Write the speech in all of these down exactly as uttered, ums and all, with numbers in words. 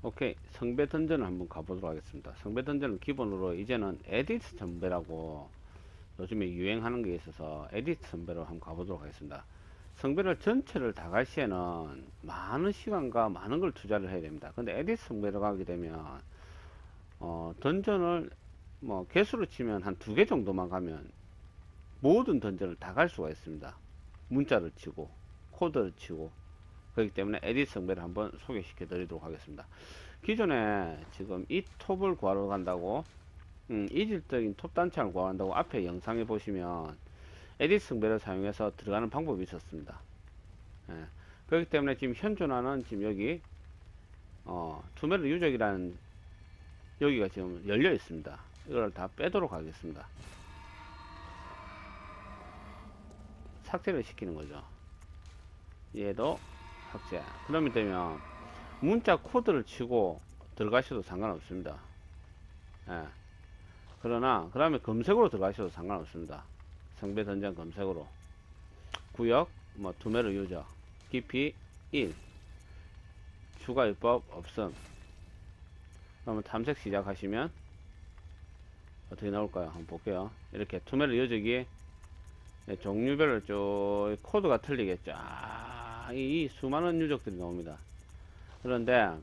오케이. 성배 던전을 한번 가보도록 하겠습니다. 성배 던전은 기본으로 이제는 에디트 성배라고 요즘에 유행하는 게 있어서 에디트 성배로 한번 가보도록 하겠습니다. 성배를 전체를 다 갈 시에는 많은 시간과 많은 걸 투자를 해야 됩니다. 근데 에디트 성배로 가게 되면 어, 던전을 뭐 개수로 치면 한 두 개 정도만 가면 모든 던전을 다 갈 수가 있습니다. 문자를 치고 코드를 치고 그렇기 때문에 에디트 성배를 한번 소개시켜 드리도록 하겠습니다. 기존에 지금 이 톱을 구하러 간다고 음, 이질적인 톱 단창을 구한다고 앞에 영상에 보시면 에디트 성배를 사용해서 들어가는 방법이 있었습니다. 예. 그렇기 때문에 지금 현존하는 지금 여기 어, 투메르 유적이라는 여기가 지금 열려 있습니다. 이걸 다 빼도록 하겠습니다. 삭제를 시키는 거죠. 얘도 삭제. 그러면 되면 문자 코드를 치고 들어가셔도 상관없습니다. 예. 그러나 그다음에 검색으로 들어가셔도 상관없습니다. 성배 던전 검색으로 구역 뭐 투메르 유저 깊이 일 추가 율법 없음. 그러면 탐색 시작하시면 어떻게 나올까요? 한번 볼게요. 이렇게 투메르 유적이 종류별로 쭉 코드가 틀리겠죠. 아, 이 수많은 유적들이 나옵니다. 그런데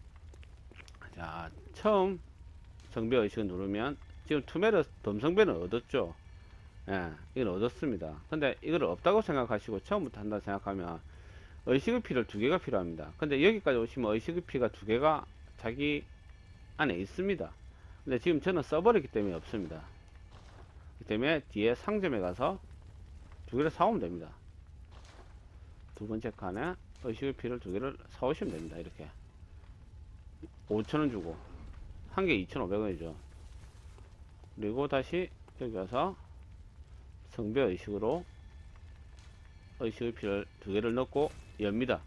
자 처음 성배 의식을 누르면 지금 투메르 덤성배는 얻었죠. 예, 이걸 얻었습니다. 근데 이걸 없다고 생각하시고 처음부터 한다 생각하면 의식의 피를 두 개가 필요합니다. 근데 여기까지 오시면 의식의 피가 두 개가 자기 안에 있습니다. 근데 지금 저는 써버렸기 때문에 없습니다. 그렇기 때문에 뒤에 상점에 가서 두 개를 사오면 됩니다. 두 번째 칸에 의식의 피를 두 개를 사오시면 됩니다. 이렇게 오천 원 주고 한 개 이천오백 원이죠. 그리고 다시 여기 와서 성배 의식으로 의식의 피를 두 개를 넣고 엽니다.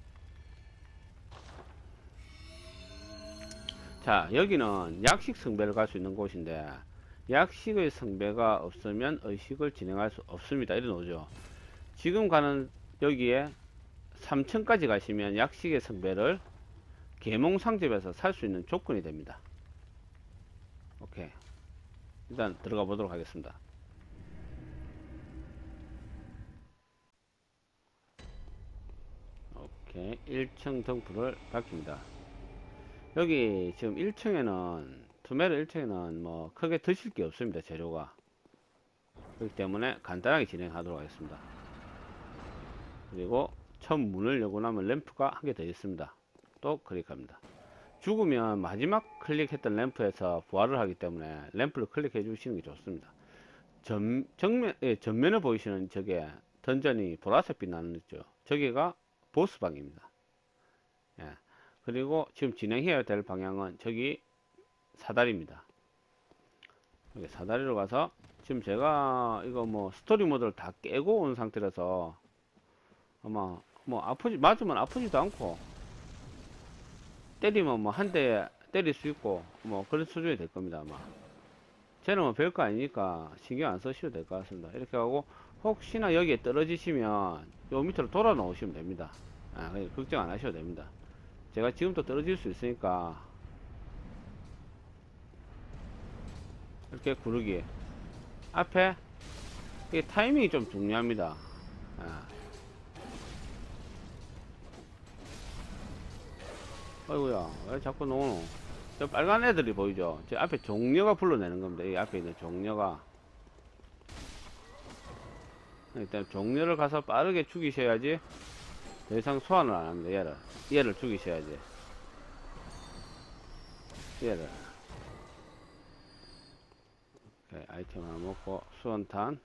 자, 여기는 약식 성배를 갈 수 있는 곳인데 약식의 성배가 없으면 의식을 진행할 수 없습니다. 이런 오죠. 지금 가는 여기에 삼 층까지 가시면 약식의 성배를 계몽상점에서 살 수 있는 조건이 됩니다. 오케이. 일단 들어가 보도록 하겠습니다. 오케이. 일 층 등불을 밝힙니다. 여기 지금 일 층에는 투메르 일 층에는 뭐 크게 드실 게 없습니다. 재료가. 그렇기 때문에 간단하게 진행하도록 하겠습니다. 그리고 처음 문을 열고 나면 램프가 한 개 더 있습니다. 또 클릭합니다. 죽으면 마지막 클릭했던 램프에서 부활을 하기 때문에 램프를 클릭해 주시는 게 좋습니다. 전, 정면, 예, 전면에 보이시는 저게 던전이 보라색빛 나는 있죠. 저기가 보스방입니다. 예. 그리고 지금 진행해야 될 방향은 저기 사다리입니다. 여기 사다리로 가서 지금 제가 이거 뭐 스토리 모드를 다 깨고 온 상태라서 아마 뭐 아프지 맞으면 아프지도 않고 때리면 뭐 한 대 때릴 수 있고 뭐 그런 수준이 될 겁니다. 아마 쟤는 뭐 별거 아니니까 신경 안 쓰셔도 될 것 같습니다. 이렇게 하고 혹시나 여기에 떨어지시면 요 밑으로 돌아 놓으시면 됩니다. 아, 걱정 안 하셔도 됩니다. 제가 지금도 떨어질 수 있으니까 이렇게 구르기 앞에 이 타이밍이 좀 중요합니다. 아. 어이구야 왜 자꾸 노노. 저 빨간 애들이 보이죠. 저 앞에 종려가 불러내는 겁니다. 이 앞에 있는 종려가. 일단 종려를 가서 빠르게 죽이셔야지 더 이상 소환을 안 합니다. 얘를 얘를 죽이셔야지. 얘를 오케이, 아이템 하나 먹고 수원탄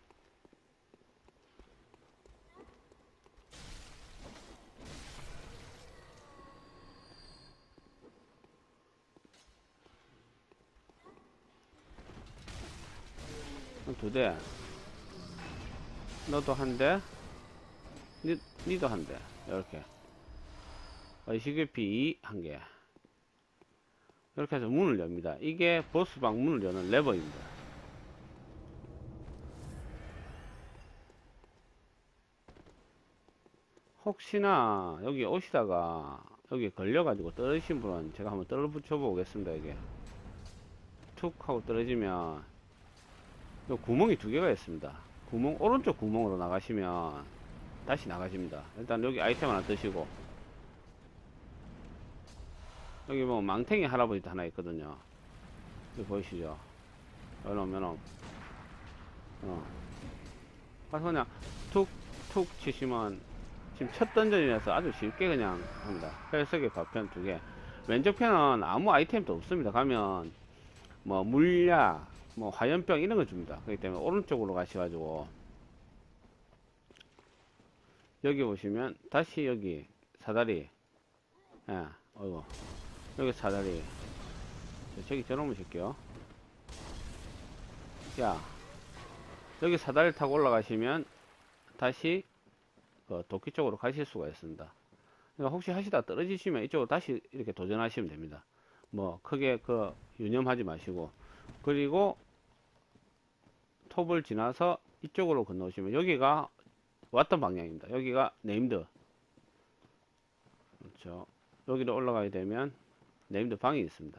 두 대. 너도 한 대. 니, 니도 한 대. 이렇게 의식의 한 개. 이렇게 해서 문을 엽니다. 이게 보스방 문을 여는 레버입니다. 혹시나 여기 오시다가 여기 걸려가지고 떨어지신 분은 제가 한번 떨어 붙여 보겠습니다. 이게 툭 하고 떨어지면 요 구멍이 두 개가 있습니다. 구멍, 오른쪽 구멍으로 나가시면 다시 나가십니다. 일단 여기 아이템 하나 드시고, 여기 뭐 망탱이 할아버지도 하나 있거든요. 여기 보이시죠? 여기 오면은 어 가서 그냥 툭툭 치시면, 지금 첫 던전이라서 아주 쉽게 그냥 합니다. 혈색의 파편 두 개. 왼쪽 편은 아무 아이템도 없습니다. 가면 뭐 물약, 뭐 화염병 이런 거 줍니다. 그렇기 때문에 오른쪽으로 가셔가지고, 여기 보시면 다시 여기 사다리, 예, 어이구, 여기 사다리, 저기 저놈을 쉴게요. 야, 여기 사다리 타고 올라가시면 다시 그 도끼 쪽으로 가실 수가 있습니다. 그러니까 혹시 하시다 떨어지시면 이쪽으로 다시 이렇게 도전하시면 됩니다. 뭐 크게 그 유념하지 마시고, 그리고 톱을 지나서 이쪽으로 건너오시면 여기가 왔던 방향입니다. 여기가 네임드, 그렇죠. 여기로 올라가게 되면 네임드 방이 있습니다.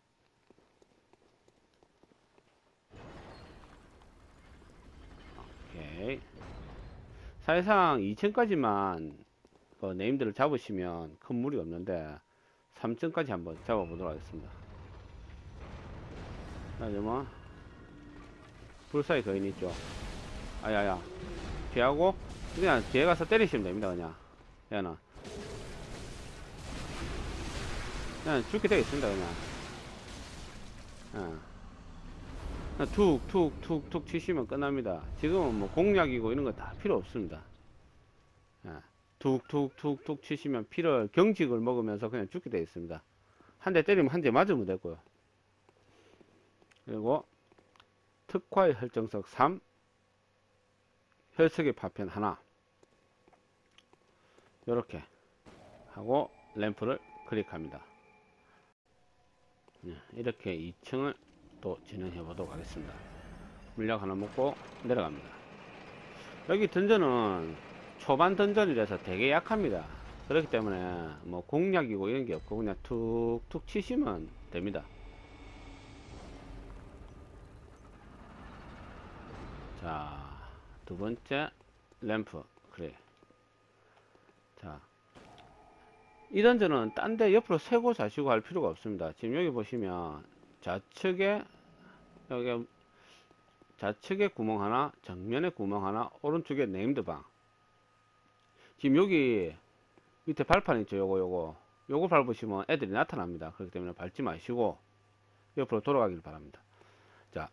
오케이. 사실상 이 층까지만 그 네임드를 잡으시면 큰 무리 없는데 삼 층까지 한번 잡아보도록 하겠습니다. 자, 뭐 불사의 거인 있죠. 아야야, 피하고 그냥 뒤에 가서 때리시면 됩니다. 그냥 얘는 그냥 죽게 되어 있습니다. 그냥 예. 툭툭툭툭 치시면 끝납니다. 지금은 뭐 공략이고 이런 거 다 필요 없습니다. 예. 툭툭툭툭 치시면 피를, 경직을 먹으면서 그냥 죽게 되어 있습니다. 한 대 때리면 한 대 맞으면 되고요. 그리고 특화의 혈정석 삼, 혈색의 파편 하나, 요렇게 하고 램프를 클릭합니다. 이렇게 이 층을 또 진행해 보도록 하겠습니다. 물약 하나 먹고 내려갑니다. 여기 던전은 초반 던전이라서 되게 약합니다. 그렇기 때문에 뭐 공략이고 이런 게 없고 그냥 툭툭 치시면 됩니다. 자, 두 번째 램프 클릭. 자, 이 던전은 딴 데 옆으로 세고 자시고 할 필요가 없습니다. 지금 여기 보시면 좌측에, 여기 좌측에 구멍 하나, 정면에 구멍 하나, 오른쪽에 네임드 방. 지금 여기 밑에 발판 있죠. 요거 요거 요거 밟으시면 애들이 나타납니다. 그렇기 때문에 밟지 마시고 옆으로 돌아가길 바랍니다. 자,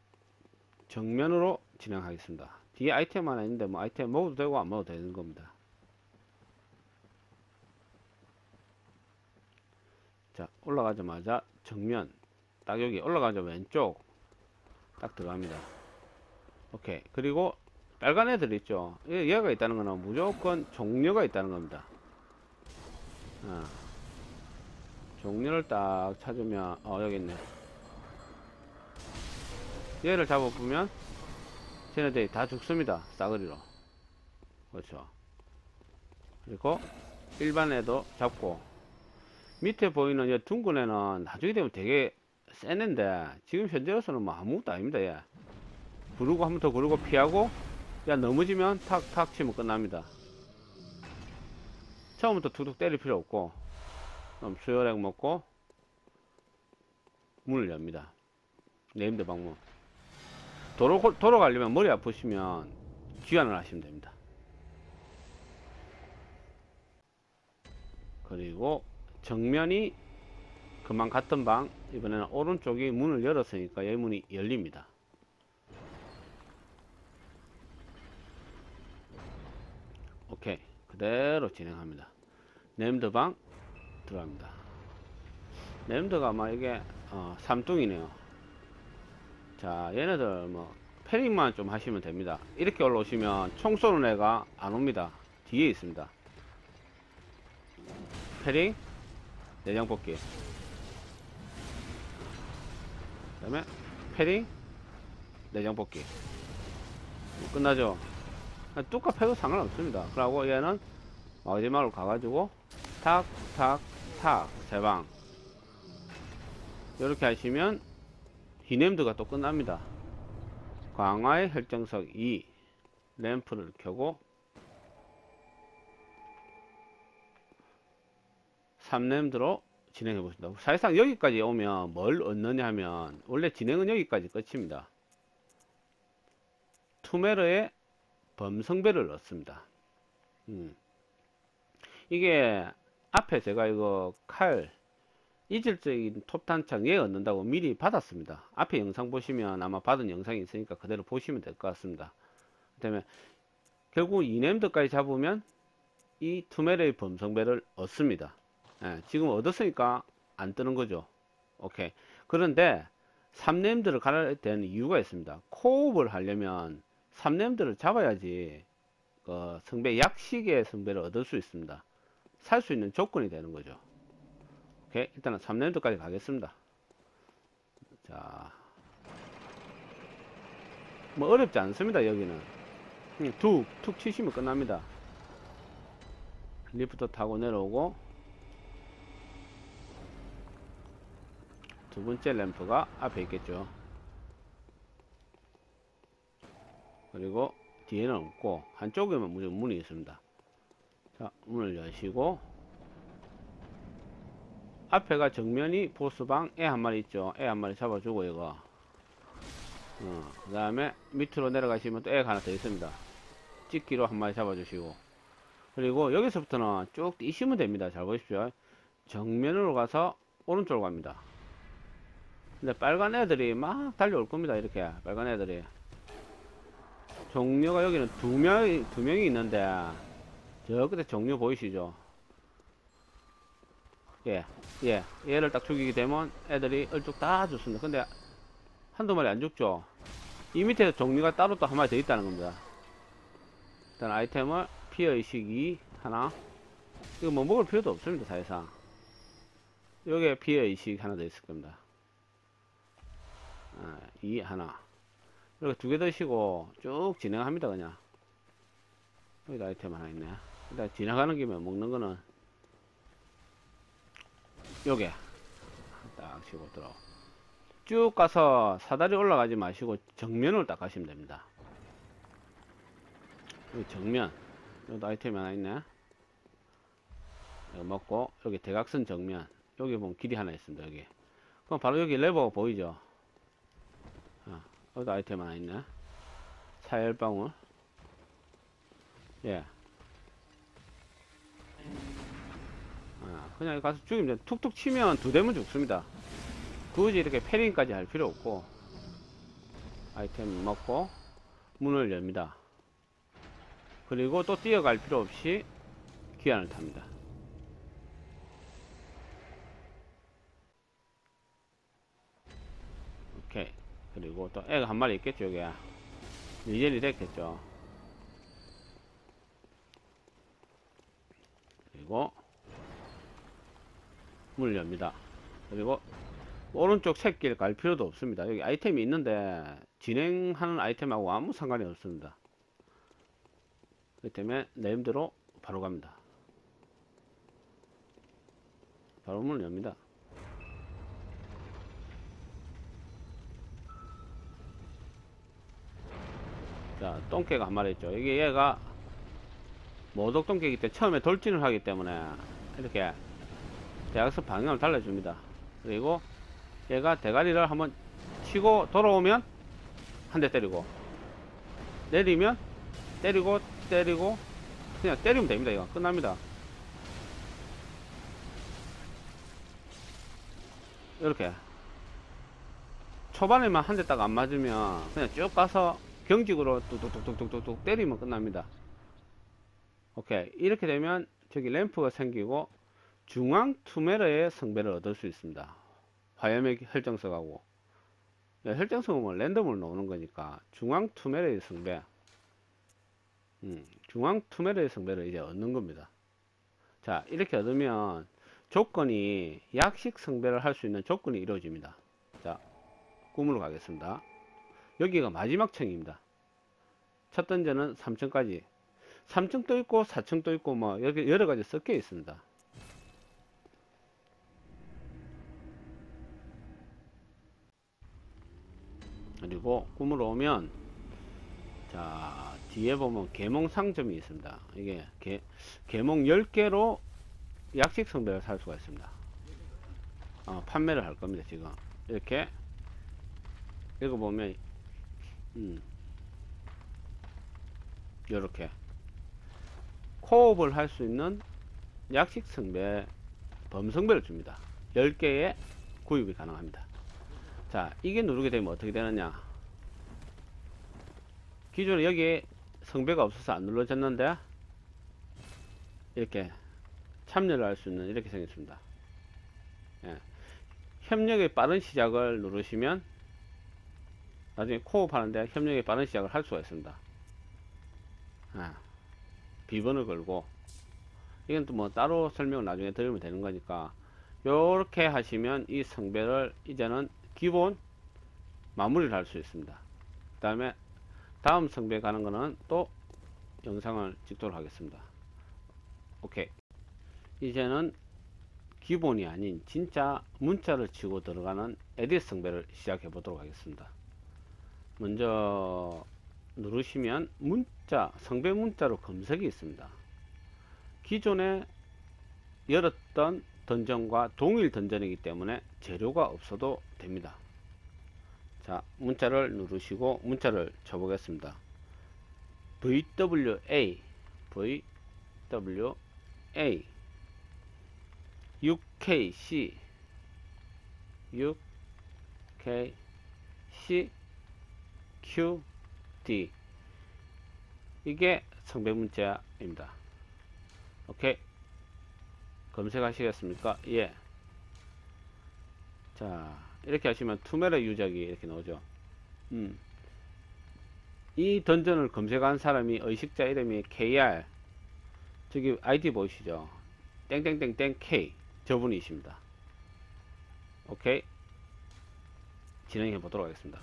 정면으로 진행하겠습니다. 뒤에 아이템 하나 있는데 뭐 아이템 먹어도 되고 안 먹어도 되는 겁니다. 자, 올라가자마자 정면, 딱 여기 올라가자 왼쪽 딱 들어갑니다. 오케이. 그리고 빨간 애들 있죠. 얘가 있다는 거는 무조건 종료가 있다는 겁니다. 어. 종료를 딱 찾으면, 어, 여기 있네. 얘를 잡아보면 쟤네들이 다 죽습니다. 싸그리로. 그렇죠. 그리고 일반 애도 잡고, 밑에 보이는 이 둥근 애는 나중에 되면 되게 센 애인데 지금 현재로서는 뭐 아무것도 아닙니다. 얘 부르고 한 번 더 부르고 피하고, 야 넘어지면 탁탁 치면 끝납니다. 처음부터 툭툭 때릴 필요 없고, 그럼 수혈액 먹고 문을 엽니다. 네임드 방문. 도로, 도로 가려면 머리 아프시면 귀환을 하시면 됩니다. 그리고 정면이 그만 갔던 방, 이번에는 오른쪽이 문을 열었으니까 이 문이 열립니다. 오케이. 그대로 진행합니다. 네임드 방 들어갑니다. 네임드가 아마 이게 어, 삼뚱이네요. 자, 얘네들 뭐 패링만 좀 하시면 됩니다. 이렇게 올라오시면 총 쏘는 애가 안 옵니다. 뒤에 있습니다. 패링, 내장 뽑기, 그 다음에 패링, 내장 뽑기. 뭐 끝나죠. 뚝갑 해도 상관없습니다. 그러고 얘는 마지막으로 가가지고 탁, 탁, 탁, 세 방. 이렇게 하시면 디램드가 또 끝납니다. 광화의 혈정석 이, 램프를 켜고 삼 램드로 진행해 보신다. 사실상 여기까지 오면 뭘 얻느냐 하면, 원래 진행은 여기까지 끝입니다. 투메러의 범성배를 얻습니다. 음. 이게 앞에 제가 이거 칼 이질적인 톱탄창 얘 얻는다고 미리 받았습니다. 앞에 영상 보시면 아마 받은 영상이 있으니까 그대로 보시면 될 것 같습니다. 그 다음에 결국 이 램드까지 잡으면 이 투메러의 범성배를 얻습니다. 예, 지금 얻었으니까 안 뜨는 거죠. 오케이. 그런데 삼 램드를 가야 되는 이유가 있습니다. 코옵을 하려면 삼 램드를 잡아야지 그 성배 약식의 성배를 얻을 수 있습니다. 살 수 있는 조건이 되는 거죠. 오케이. 일단은 삼 램드까지 가겠습니다. 자, 뭐 어렵지 않습니다. 여기는 그냥 툭 툭 치시면 끝납니다. 리프트 타고 내려오고, 두 번째 램프가 앞에 있겠죠. 그리고 뒤에는 없고 한쪽에만 무조건 문이 있습니다. 자, 문을 여시고, 앞에가 정면이 보스방 애 한 마리 있죠. 애 한 마리 잡아주고, 이거 어, 그 다음에 밑으로 내려가시면 또 애가 하나 더 있습니다. 찍기로 한 마리 잡아주시고, 그리고 여기서부터는 쭉 뛰시면 됩니다. 잘 보십시오. 정면으로 가서 오른쪽으로 갑니다. 근데 빨간 애들이 막 달려올 겁니다. 이렇게 빨간 애들이 종료가 여기는 두 명이 두 명이 있는데, 저 끝에 종료 보이시죠? 예, 예, 얘를 딱 죽이게 되면 애들이 얼쭉 다 죽습니다. 근데 한두 마리 안 죽죠? 이 밑에 종류가 따로 또 한 마리 더 있다는 겁니다. 일단 아이템을 피해의식 이 하나, 이거 뭐 먹을 필요도 없습니다. 사실상 여기에 피해의식 하나 더 있을 겁니다. 아, 이 하나, 이렇게 두 개 드시고 쭉 진행합니다. 그냥 여기다 아이템 하나 있네. 일단 지나가는 김에 먹는 거는 요게 딱 치고 들어 쭉 가서 사다리 올라가지 마시고 정면으로 딱 가시면 됩니다. 여기 정면, 여기 아이템이 하나 있네. 이거 먹고, 여기 대각선 정면, 여기 보면 길이 하나 있습니다. 여기 그럼 바로 여기 레버가 보이죠? 아, 여기도 아이템 하나 있네. 사열방울. 예. 아, 그냥 가서 죽이면 툭툭 치면 두 대면 죽습니다. 굳이 이렇게 패링까지 할 필요 없고, 아이템 먹고 문을 엽니다. 그리고 또 뛰어갈 필요 없이 귀환을 탑니다. 오케이. 그리고 또 애가 한 마리 있겠죠. 여기야 리젤이 됐겠죠. 그리고 문을 엽니다. 그리고 오른쪽 샛길 갈 필요도 없습니다. 여기 아이템이 있는데 진행하는 아이템하고 아무 상관이 없습니다. 그렇기 때문에 내임대로 바로 갑니다. 바로 문을 엽니다. 자, 똥개가 한 마리 있죠. 이게 얘가 모독 똥개이기 때문에 처음에 돌진을 하기 때문에 이렇게 대각선 방향을 달라줍니다. 그리고 얘가 대가리를 한번 치고 돌아오면 한 대 때리고, 내리면 때리고 때리고, 그냥 때리면 됩니다. 이거 끝납니다. 이렇게 초반에만 한 대 딱 안 맞으면 그냥 쭉 가서 경직으로 뚝뚝뚝뚝뚝뚝 때리면 끝납니다. 오케이. 이렇게 되면 저기 램프가 생기고 중앙 투메러의 성배를 얻을 수 있습니다. 화염의 혈정석하고, 혈정석은 랜덤으로 나오는 거니까 중앙 투메러의 성배, 음, 중앙 투메러의 성배를 이제 얻는 겁니다. 자, 이렇게 얻으면 조건이 약식 성배를 할 수 있는 조건이 이루어집니다. 자, 꿈으로 가겠습니다. 여기가 마지막 층입니다. 첫 던전은 삼 층까지, 삼 층도 있고 사 층도 있고 뭐 여기 여러 가지 섞여 있습니다. 그리고 꿈으로 오면, 자, 뒤에 보면 계몽 상점이 있습니다. 이게 개, 계몽 열 개로 약식 성배를 살 수가 있습니다. 어, 판매를 할 겁니다. 지금 이렇게 읽어보면, 음, 이렇게 코업을 할 수 있는 약식 성배, 범성배를 줍니다. 열 개의 구입이 가능합니다. 자, 이게 누르게 되면 어떻게 되느냐. 기존에 여기에 성배가 없어서 안 눌러졌는데, 이렇게 참여를 할 수 있는, 이렇게 생겼습니다. 예. 협력의 빠른 시작을 누르시면 나중에 코업 하는데 협력의 빠른 시작을 할 수가 있습니다. 예. 비번을 걸고, 이건 또 뭐 따로 설명을 나중에 드리면 되는 거니까, 요렇게 하시면 이 성배를 이제는 기본 마무리를 할 수 있습니다. 그 다음에 다음 성배 가는 거는 또 영상을 찍도록 하겠습니다. 오케이. 이제는 기본이 아닌 진짜 문자를 치고 들어가는 에딧 성배를 시작해 보도록 하겠습니다. 먼저 누르시면 문자, 성배 문자로 검색이 있습니다. 기존에 열었던 던전과 동일 던전이기 때문에 재료가 없어도 됩니다. 자, 문자를 누르시고 문자를 쳐보겠습니다. 브이더블유에이 브이더블유에이 유케이씨 유케이씨 큐디, 이게 성배 문자입니다. 오케이. 검색하시겠습니까? 예. 자, 이렇게 하시면 투메라 유적이 이렇게 나오죠. 음. 이 던전을 검색한 사람이 의식자 이름이 케이알, 저기 아이디 보이시죠? 땡땡땡땡 K, 저분이십니다. 오케이. 진행해 보도록 하겠습니다.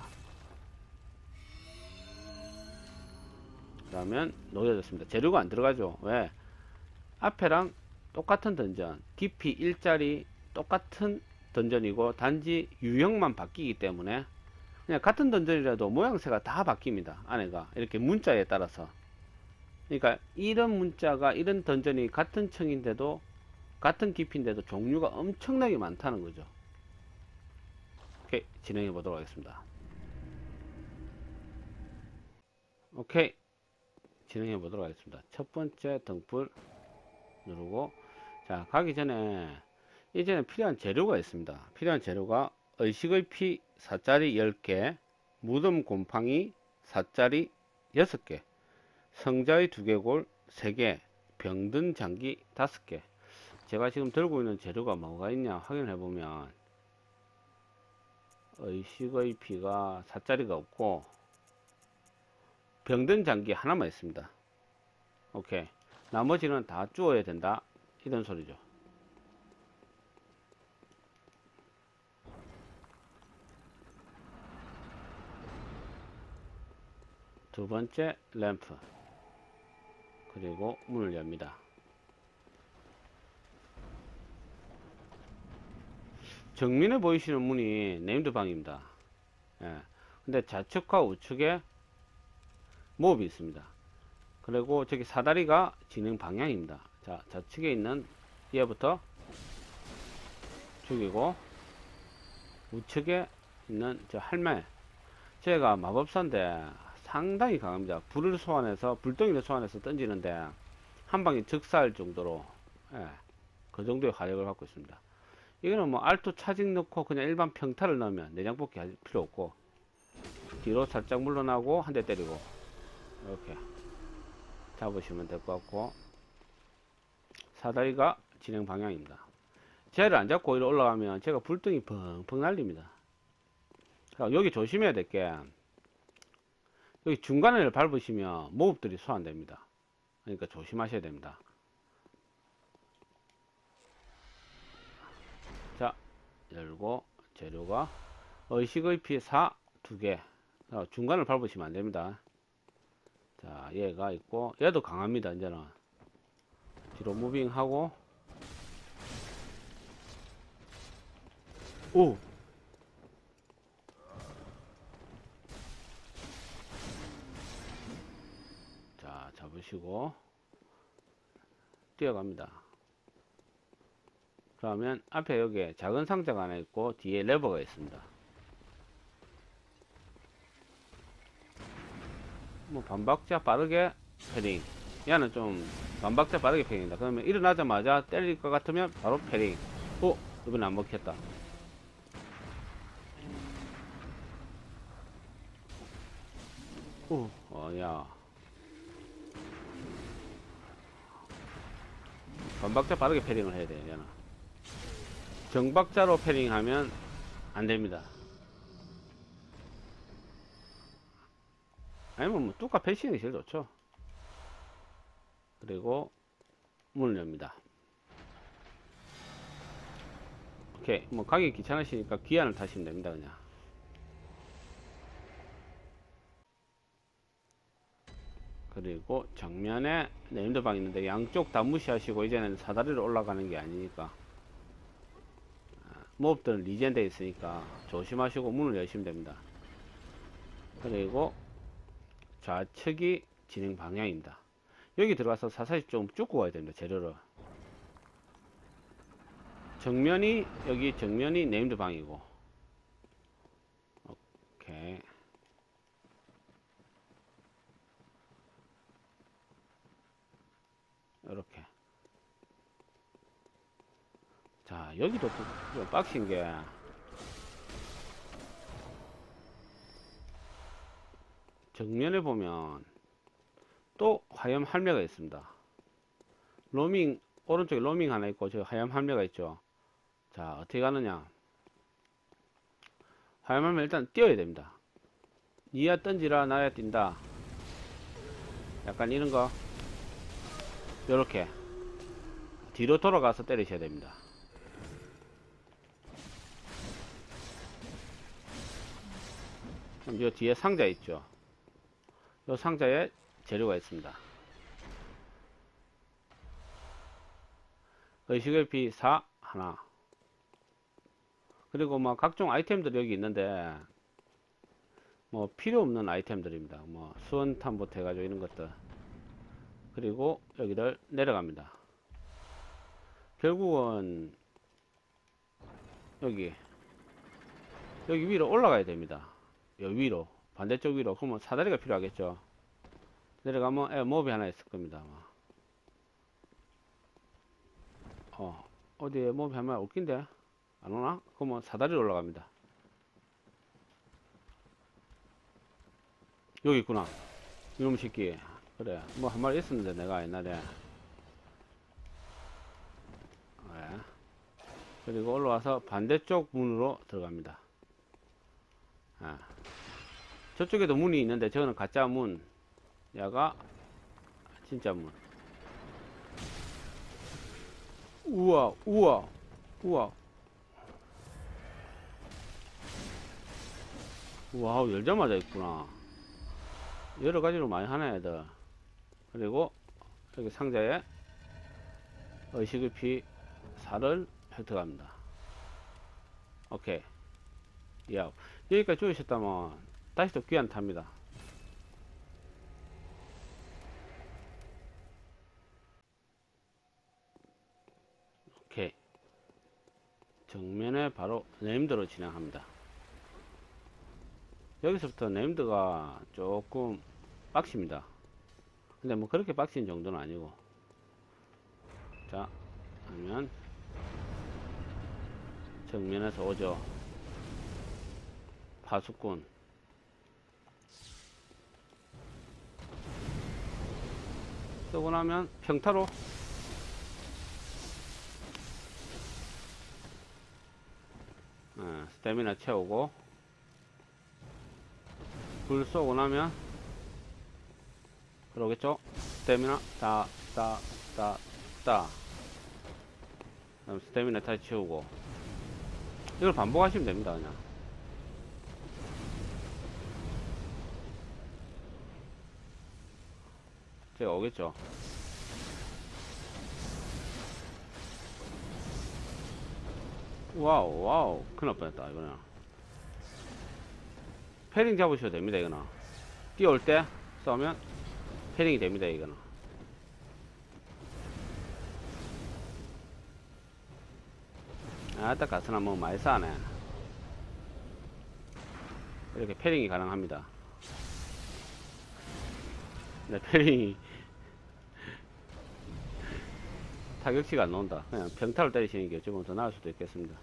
그러면 놓여졌습니다. 재료가 안 들어가죠. 왜? 앞에랑 똑같은 던전, 디피 일짜리 똑같은 던전이고 단지 유형만 바뀌기 때문에 그냥 같은 던전이라도 모양새가 다 바뀝니다. 안에가 이렇게 문자에 따라서. 그러니까 이런 문자가, 이런 던전이 같은 층인데도 같은 깊이인데도 종류가 엄청나게 많다는 거죠. 오케이. 진행해 보도록 하겠습니다. 오케이. 진행해 보도록 하겠습니다. 첫 번째 등불 누르고, 자, 가기 전에 이제는 필요한 재료가 있습니다. 필요한 재료가 의식의 피 사짜리 열 개, 무덤 곰팡이 사짜리 여섯 개, 성자의 두개골 세 개, 병든 장기 다섯 개. 제가 지금 들고 있는 재료가 뭐가 있냐 확인해 보면 의식의 피가 사짜리가 없고 병든 장기 하나만 있습니다. 오케이. 나머지는 다 주워야 된다, 이런 소리죠. 두 번째 램프, 그리고 문을 엽니다. 정면에 보이시는 문이 네임드 방입니다. 예. 근데 좌측과 우측에 몹이 있습니다. 그리고 저기 사다리가 진행 방향입니다. 자, 좌측에 있는 얘부터 죽이고, 우측에 있는 저 할매, 제가 마법사인데 상당히 강합니다. 불을 소환해서, 불덩이를 소환해서 던지는데 한 방에 즉사할 정도로, 예, 그 정도의 화력을 갖고 있습니다. 이거는 뭐 알토 차징 넣고 그냥 일반 평타를 넣으면 내장 뽑기 할 필요 없고, 뒤로 살짝 물러나고 한 대 때리고 이렇게 잡으시면 될 것 같고, 사다리가 진행 방향입니다. 쟤를 안 잡고 위로 올라가면 제가 불덩이 펑펑 날립니다. 여기 조심해야 될 게, 여기 중간을 밟으시면 모습들이 소환됩니다. 그러니까 조심하셔야 됩니다. 자, 열고, 재료가 의식의 피 사 두 개. 중간을 밟으시면 안 됩니다. 자, 얘가 있고, 얘도 강합니다. 이제는 뒤로 무빙하고, 오, 보시고 뛰어갑니다. 그러면 앞에 여기에 작은 상자가 하나 있고 뒤에 레버가 있습니다. 뭐 반박자 빠르게 패링. 얘는 좀 반박자 빠르게 패링이다. 그러면 일어나자마자 때릴 것 같으면 바로 패링. 어? 이번에 안 먹혔다. 어, 어, 야. 반박자 빠르게 패링을 해야 돼, 얘는. 정박자로 패링하면 안 됩니다. 아니면 뭐 뚜까 패싱이 제일 좋죠. 그리고 문을 엽니다. 오케이. 뭐 가기 귀찮으시니까 귀환을 타시면 됩니다, 그냥. 그리고 정면에 네임드방 있는데 양쪽 다 무시하시고 이제는 사다리로 올라가는 게 아니니까 몹들은 리젠되어 있으니까 조심하시고 문을 여시면 됩니다. 그리고 좌측이 진행 방향입니다. 여기 들어가서 사사시 좀 쭉 가야 됩니다. 재료를. 정면이 여기 정면이 네임드 방이고. 오케이. 이렇게. 자, 여기도 좀 빡신 게 정면에 보면 또 하얀 할매가 있습니다. 로밍 오른쪽에 로밍 하나 있고 저 하얀 할매가 있죠. 자, 어떻게 가느냐. 하얀 할매 일단 뛰어야 됩니다. 니야 던지라 나야 뛴다. 약간 이런 거. 요렇게 뒤로 돌아가서 때리셔야 됩니다. 그럼 요 뒤에 상자 있죠. 요 상자에 재료가 있습니다. 의식의 비 사 하나. 그리고 뭐 각종 아이템들이 여기 있는데 뭐 필요 없는 아이템들입니다. 뭐 수원탄부터 해가지고 이런 것들. 그리고 여기를 내려갑니다. 결국은 여기 여기 위로 올라가야 됩니다. 여기 위로 반대쪽 위로. 그러면 사다리가 필요하겠죠. 내려가면 에, 몹이 하나 있을 겁니다. 아마. 어 어디에 몹이 하나 웃긴데 안 오나? 그러면 사다리로 올라갑니다. 여기 있구나. 이놈 새끼. 그래 뭐 한 마리 있었는데 내가 옛날에. 네. 그리고 올라와서 반대쪽 문으로 들어갑니다. 아. 저쪽에도 문이 있는데 저거는 가짜 문, 야가 진짜 문. 우와 우와 우와. 와우, 열자마자 있구나. 여러가지로 많이 하네 애들. 그리고 여기 상자에 의식의 피 사를 획득합니다. 오케이. 야, 여기까지 죽으셨다면 다시 또 귀환 탑니다. 오케이. 정면에 바로 네임드로 진행합니다. 여기서부터 네임드가 조금 빡십니다. 근데 뭐 그렇게 빡신 정도는 아니고. 자, 하면 정면에서 오죠. 파수꾼. 쓰고 나면 평타로 어, 스태미나 채우고 불 쏘고 나면 그러겠죠. 스태미나 따 따 따 따 그다음 스태미나 다시 채우고 이걸 반복하시면 됩니다. 그냥 제가 오겠죠. 와우 와우 큰일 날 뻔했다. 이거는 패링 잡으셔도 됩니다. 이거는 뛰어올 때 쏘면 패링이 됩니다. 이거는 아따 가스나 뭐 많이 싸네. 이렇게 패링이 가능합니다. 네, 패링이 타격치가 안 나온다. 그냥 평타를 때리시는 게 조금 더 나을 수도 있겠습니다.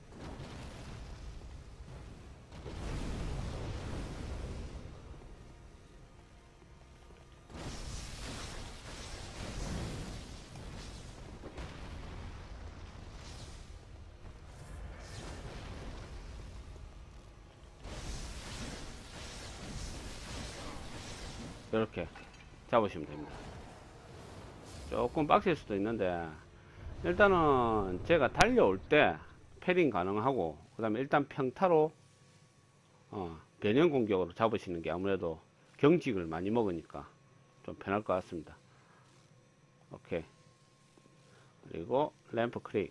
이렇게 잡으시면 됩니다. 조금 빡칠 수도 있는데 일단은 제가 달려올 때 패링 가능하고 그 다음에 일단 평타로 어, 변형 공격으로 잡으시는 게 아무래도 경직을 많이 먹으니까 좀 편할 것 같습니다. 오케이. 그리고 램프 클릭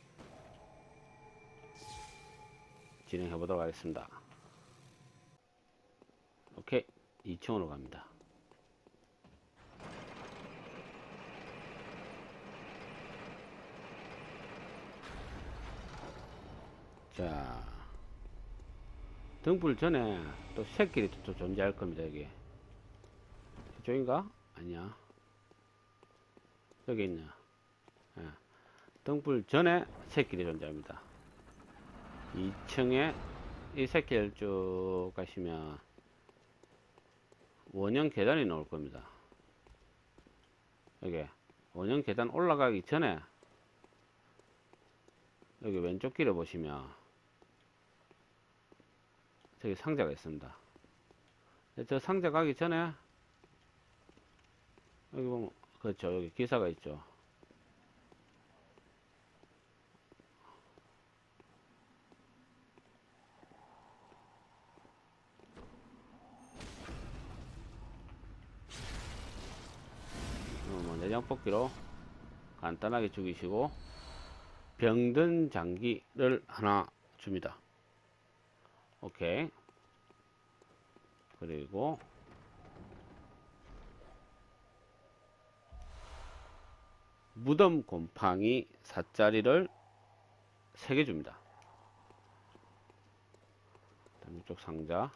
진행해 보도록 하겠습니다. 오케이. 이 층으로 갑니다. 자, 등불 전에 또 새끼리 또 존재할 겁니다. 여기 이쪽인가? 아니야, 여기 있냐. 예. 등불 전에 새끼리 존재합니다. 이 층에 이 새끼를 쭉 가시면 원형 계단이 나올 겁니다. 여기 원형 계단 올라가기 전에 여기 왼쪽 길을 보시면 저기 상자가 있습니다. 저 상자 가기 전에 여기 보면 그렇죠, 여기 기사가 있죠. 어, 뭐 내장 뽑기로 간단하게 죽이시고 병든 장기를 하나 줍니다. 오케이. 그리고 무덤 곰팡이 사짜리를 세 개 줍니다. 이쪽 상자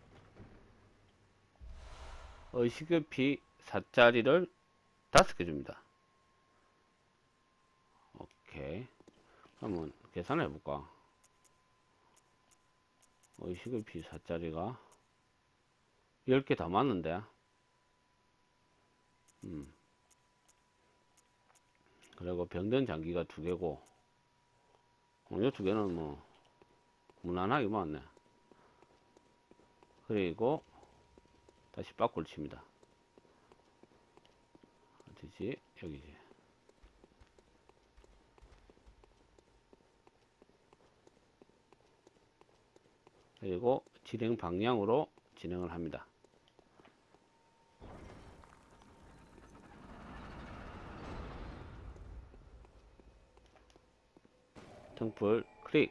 의식의 사짜리를 다섯 개 줍니다. 오케이. 한번 계산해 볼까? 의식의 피 사짜리가 열 개 다 맞는데. 음. 그리고 병든 장기가 두 개고, 어, 이 두 개는 뭐 무난하게 맞네. 그리고 다시 바꿀 칩니다. 어디지? 여기지. 그리고 진행 방향으로 진행을 합니다. 등불 클릭.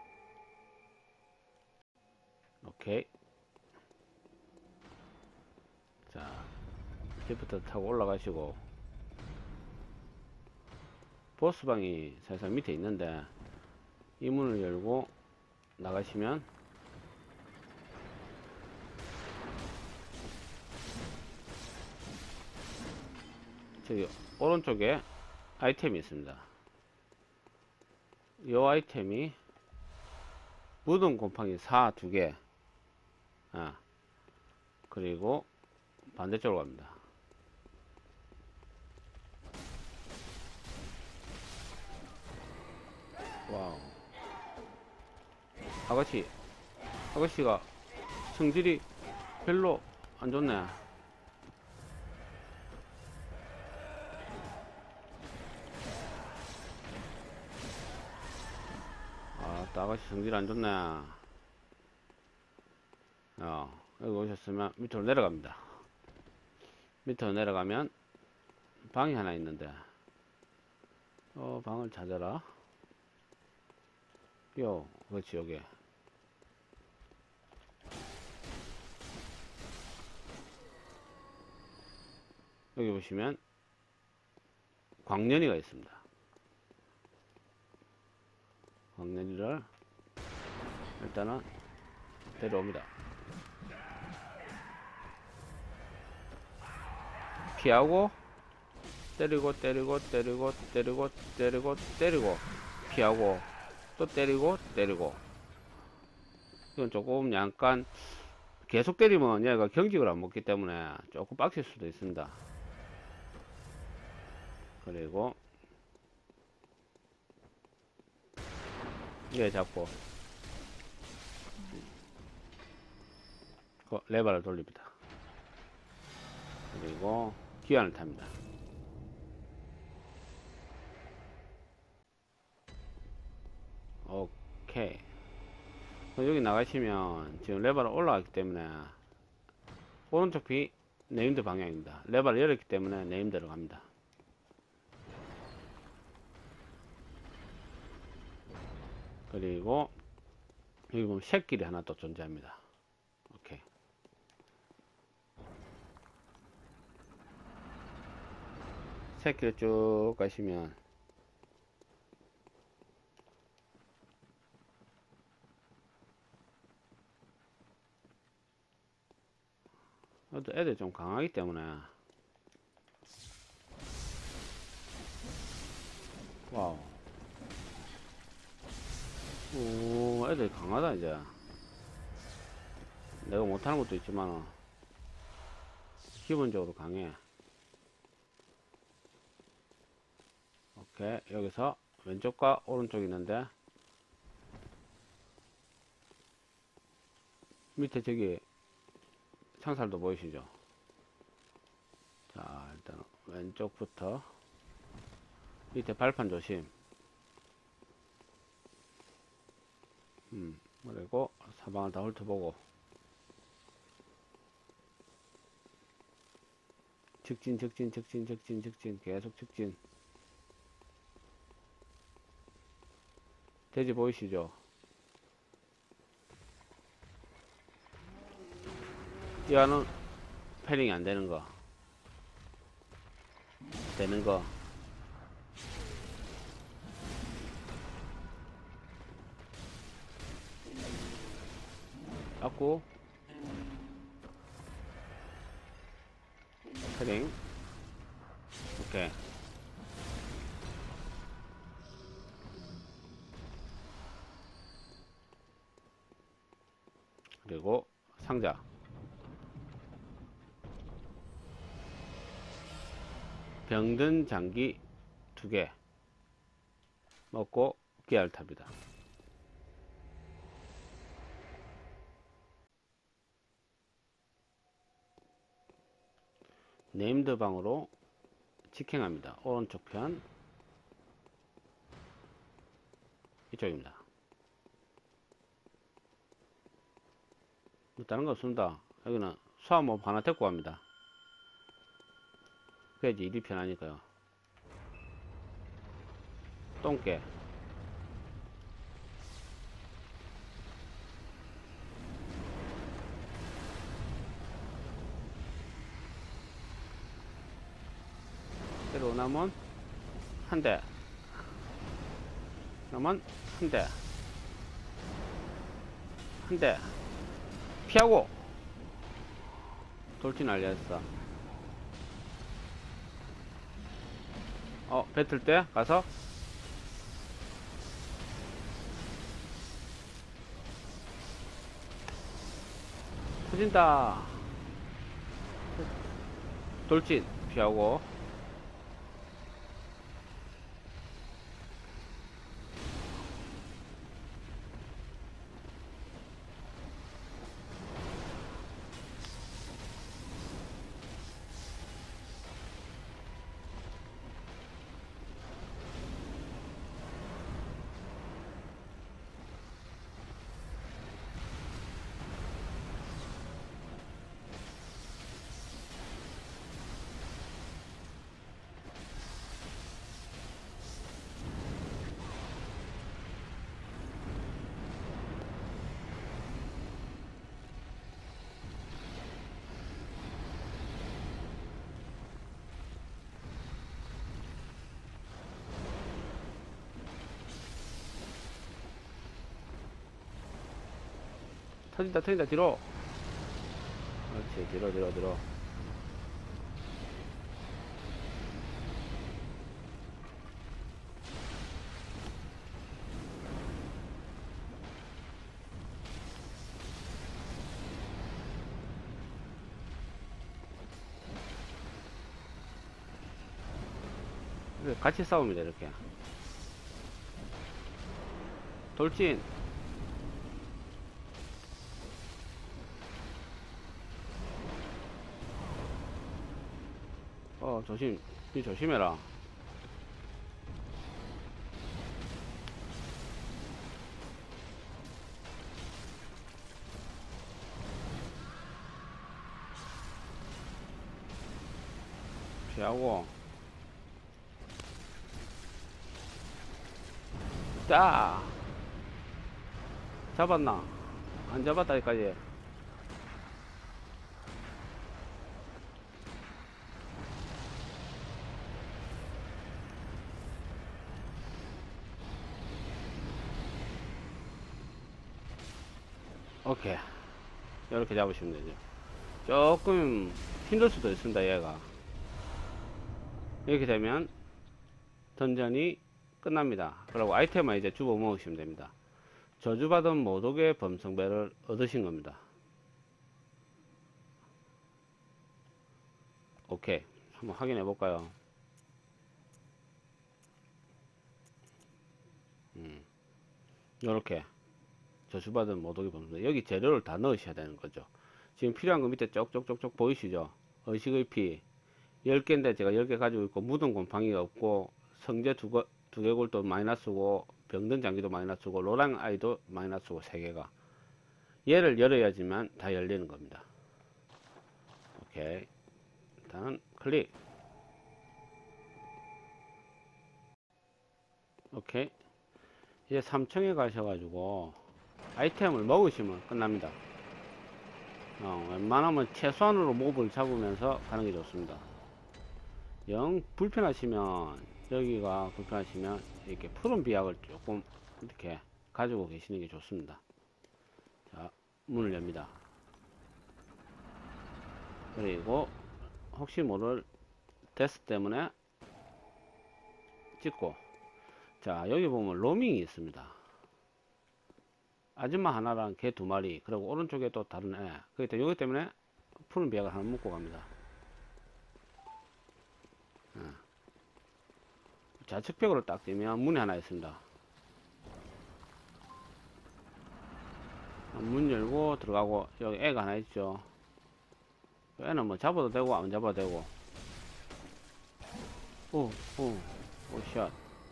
오케이. 자, 리프트 타고 올라가시고 보스방이 살짝 밑에 있는데 이 문을 열고 나가시면 저기 오른쪽에 아이템이 있습니다. 이 아이템이 무덤 곰팡이 사 두 개, 아, 그리고 반대쪽으로 갑니다. 와우. 아가씨, 아가씨가 성질이 별로 안 좋네. 아, 아가씨 성질 안 좋네. 어, 여기 오셨으면 밑으로 내려갑니다. 밑으로 내려가면 방이 하나 있는데, 어, 방을 찾아라. 요, 그렇지, 여기. 여기 보시면 광년이가 있습니다. 막내리를 일단은 데려옵니다. 피하고 때리고 때리고 때리고 때리고 때리고 때리고 피하고 또 때리고 때리고. 이건 조금 약간 계속 때리면 얘가 경직을 안 먹기 때문에 조금 빡칠 수도 있습니다. 그리고 얘 잡고 그 레버를 돌립니다. 그리고 기관을 탑니다. 오케이. 여기 나가시면 지금 레버를 올라갔기 때문에 오른쪽 비 네임드 방향입니다. 레버를 열었기 때문에 네임드로 갑니다. 그리고 여기 보면 샛길이 하나 또 존재합니다. 오케이. 샛길 쭉 가시면 애들 좀 강하기 때문에 와우. 오, 애들 강하다 이제. 내가 못하는 것도 있지만 기본적으로 강해. 오케이. 여기서 왼쪽과 오른쪽이 있는데 밑에 저기 창살도 보이시죠? 자, 일단 왼쪽부터 밑에 발판 조심. 음, 그리고 사방을 다 훑어보고 직진 직진 직진 직진 직진 계속 직진. 돼지 보이시죠? 이 안은 패링이 안 되는 거, 되는 거. 잡고 패링. 오케이. 그리고 상자 병든 장기 두 개 먹고 기아를 탑니다. 네임드 방으로 직행합니다. 오른쪽 편 이쪽입니다. 뭐 다른 거 없습니다. 여기는 수화모 하나 데리고 갑니다. 그래야지 일이 편하니까요. 똥개 새로 남은 한 대, 남은 한 대, 한 대 피하고 돌진 알렸어. 어, 뱉을 때 가서 터진다. 돌진 피하고 터진다 터진다 뒤로. 그렇지, 뒤로 뒤로 뒤로. 같이 싸웁니다. 이렇게 돌진. 어 조심, 니 조심해라. 피하고. 딱 잡았나? 안 잡았다 여기까지. 오케이, 이렇게 잡으시면 되죠. 조금 힘들 수도 있습니다. 얘가 이렇게 되면 던전이 끝납니다. 그리고 아이템만 이제 주워 먹으시면 됩니다. 저주받은 모독의 범성배를 얻으신 겁니다. 오케이, 한번 확인해 볼까요? 음, 요렇게 저주받은 모독의 범성배, 여기 재료를 다 넣으셔야 되는 거죠. 지금 필요한 거 밑에 쪽쪽쪽쪽 보이시죠? 의식의 피 열 개인데 제가 열 개 가지고 있고, 묻은 곰팡이가 없고, 성제 두, 거, 두 개골도 마이너스고, 병든 장기도 마이너스고, 노랑 아이도 마이너스고, 세 개가. 얘를 열어야지만 다 열리는 겁니다. 오케이, 일단 클릭. 오케이, 이제 삼 층에 가셔가지고 아이템을 먹으시면 끝납니다. 어, 웬만하면 최소한으로 몹을 잡으면서 가는 게 좋습니다. 영 불편하시면, 여기가 불편하시면 이렇게 푸른 비약을 조금 이렇게 가지고 계시는 게 좋습니다. 자, 문을 엽니다. 그리고 혹시 모를 데스 때문에 찍고, 자, 여기 보면 로밍이 있습니다. 아줌마 하나랑 개 두 마리, 그리고 오른쪽에 또 다른 애. 그러니까 여기 때문에 푸른 비약을 하나 묶고 갑니다. 좌측벽으로 딱 뛰면 문이 하나 있습니다. 문 열고 들어가고, 여기 애가 하나 있죠. 애는 뭐 잡아도 되고 안 잡아도 되고. 오, 오, 오, 샷.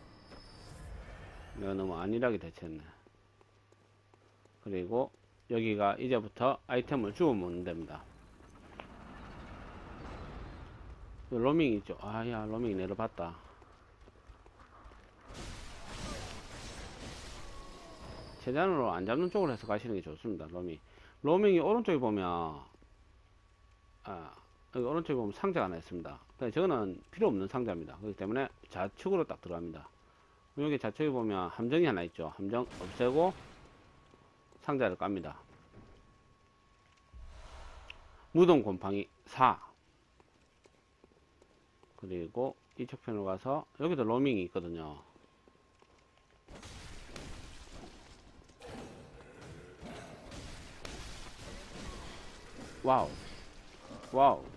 내가 너무 안일하게 대처했네. 그리고 여기가 이제부터 아이템을 주워 먹는 데입니다. 로밍 있죠. 아야, 로밍이 내려봤다. 최대한으로 안 잡는 쪽으로 해서 가시는 게 좋습니다. 로밍. 로밍이 오른쪽에 보면, 아, 여기 오른쪽에 보면 상자가 하나 있습니다. 저거는 필요 없는 상자입니다. 그렇기 때문에 좌측으로 딱 들어갑니다. 여기 좌측에 보면 함정이 하나 있죠. 함정 없애고 상자를 깝니다. 무덤 곰팡이 사. 그리고 이쪽 편으로 가서 여기도 로밍이 있거든요. 와우, 와우.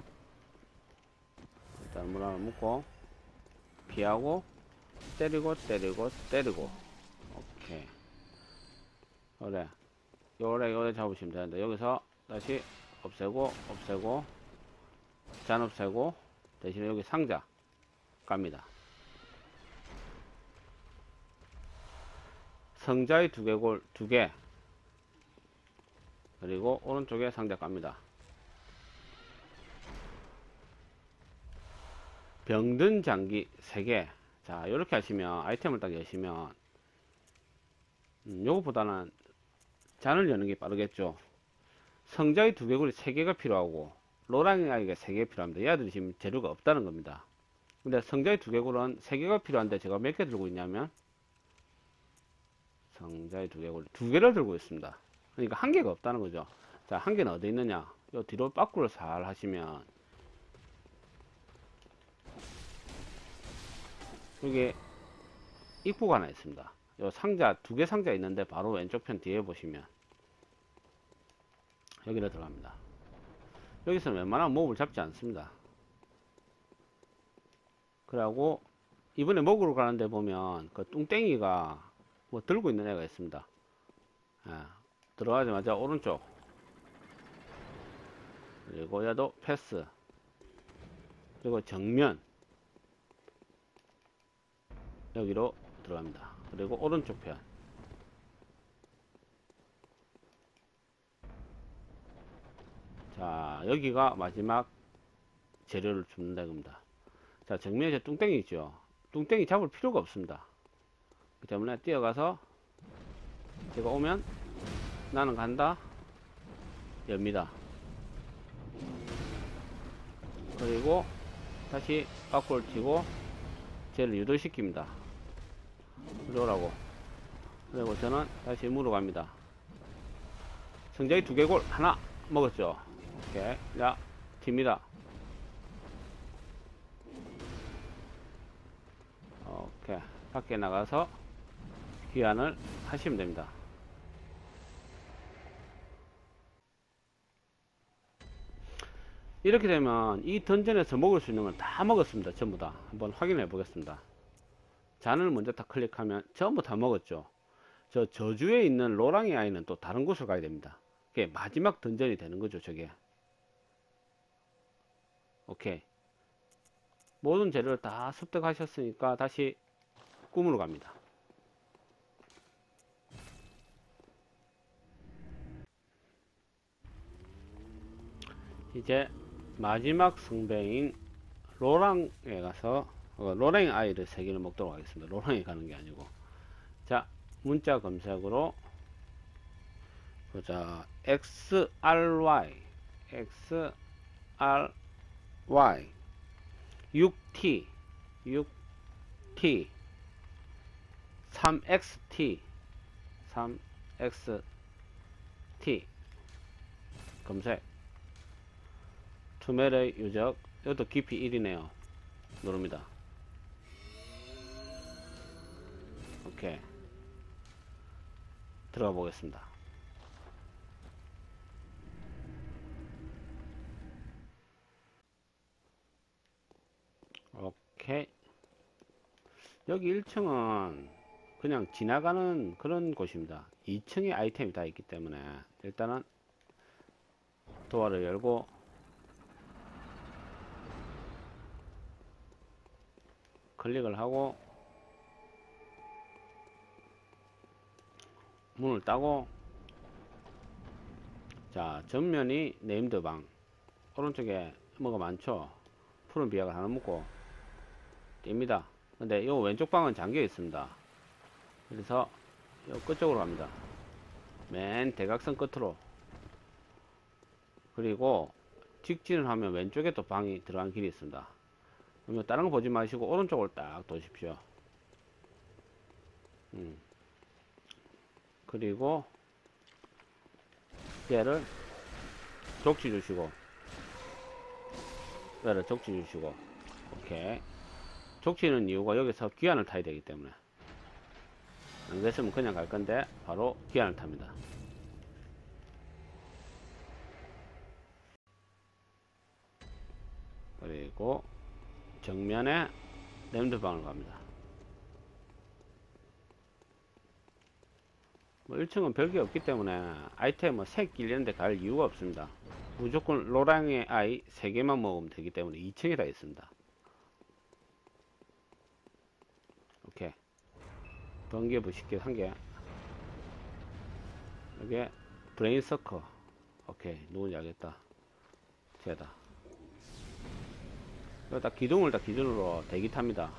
일단 물 하나 묶고 피하고 때리고 때리고 때리고. 오케이. 그래, 요래 요래 잡으시면 되는데, 여기서 다시 없애고 없애고 잔 없애고, 대신에 여기 상자 갑니다. 성자의 두개골 두개, 그리고 오른쪽에 상자 갑니다. 병든 장기 세 개. 자, 이렇게 하시면, 아이템을 딱 여시면, 음, 요것보다는 잔을 여는 게 빠르겠죠. 성자의 두개골이 세 개가 필요하고, 로랑이 아이가 세 개 필요합니다. 얘들이 지금 재료가 없다는 겁니다. 근데 성자의 두개골은 세 개가 필요한데, 제가 몇 개 들고 있냐면, 성자의 두개골 두 개를 들고 있습니다. 그러니까 한계가 없다는 거죠. 자, 한계는 어디 있느냐? 요 뒤로 빠꾸를 살 하시면 여기 입구가 하나 있습니다. 요 상자, 두 개 상자 있는데 바로 왼쪽 편 뒤에 보시면 여기로 들어갑니다. 여기서는 웬만하면 몹을 잡지 않습니다. 그러고 이번에 먹으러 가는데 보면 그 뚱땡이가 뭐 들고 있는 애가 있습니다. 예, 들어가자마자 오른쪽, 그리고 얘도 패스, 그리고 정면 여기로 들어갑니다. 그리고 오른쪽 편, 자 여기가 마지막 재료를 줍는다 겁니다. 자, 정면에 뚱땡이 있죠. 뚱땡이 잡을 필요가 없습니다. 그 때문에 뛰어가서 제가 오면 나는 간다, 엽니다. 그리고 다시 바꿀 튀고 쟤를 유도시킵니다. 들어오라고. 그리고 저는 다시 물어 갑니다. 성자의 두개골 하나 먹었죠. 오케이. 자, 튑니다. 오케이. 밖에 나가서 귀환을 하시면 됩니다. 이렇게 되면 이 던전에서 먹을 수 있는 건 다 먹었습니다. 전부 다. 한번 확인해 보겠습니다. 잔을 먼저 딱 클릭하면 전부 다 먹었죠. 저 저주에 있는 로랑의 아이는 또 다른 곳으로 가야 됩니다. 그게 마지막 던전이 되는 거죠. 저게. 오케이. 모든 재료를 다 습득하셨으니까 다시 꿈으로 갑니다. 이제 마지막 승배인 로랑에 가서 어, 로랑 아이를 세 개를 먹도록 하겠습니다. 로랑에 가는 게 아니고. 자, 문자 검색으로 보자. 엑스알와이 엑스알와이 육티 육티 삼엑스티 삼엑스티 검색. 투멜의 유적, 이것도 깊이 일이네요. 누릅니다. 오케이. 들어가 보겠습니다. 오케이. 여기 일 층은 그냥 지나가는 그런 곳입니다. 이 층에 아이템이 다 있기 때문에 일단은 도어를 열고 클릭을 하고 문을 따고, 자, 전면이 네임드 방, 오른쪽에 뭐가 많죠. 푸른 비약을 하나 먹고 띱니다. 근데 이 왼쪽 방은 잠겨 있습니다. 그래서 이 끝쪽으로 갑니다. 맨 대각선 끝으로. 그리고 직진을 하면 왼쪽에 또 방이 들어간 길이 있습니다. 그러면 다른 거 보지 마시고 오른쪽을 딱 도십시오. 음. 그리고 얘를 족지 주시고 얘를 족지 주시고 오케이. 족지는 이유가 여기서 귀환을 타야 되기 때문에, 안 그랬으면 그냥 갈 건데 바로 귀환을 탑니다. 그리고 정면에 램드방을 갑니다. 뭐 일 층은 별게 없기 때문에 아이템 뭐 색 길리는데 갈 이유가 없습니다. 무조건 로랑의 아이 세 개만 먹으면 되기 때문에 이 층에 다 있습니다. 오케이. 번개 부식기 한 개. 여기 브레인 서커. 오케이. 누군지 알겠다. 쟤다. 이거 딱 기둥을 딱 기준으로 대기 탑니다.